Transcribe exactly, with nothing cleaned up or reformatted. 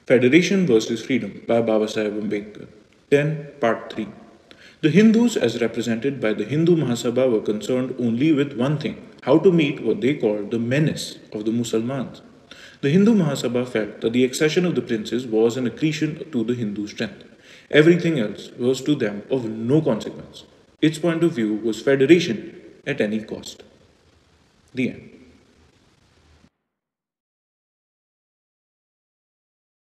Federation versus Freedom by Babasaheb Ambedkar. ten. Part three. The Hindus, as represented by the Hindu Mahasabha, were concerned only with one thing: how to meet what they called the menace of the Musalmans. The Hindu Mahasabha felt that the accession of the princes was an accretion to the Hindu strength. Everything else was to them of no consequence. Its point of view was federation at any cost. The end.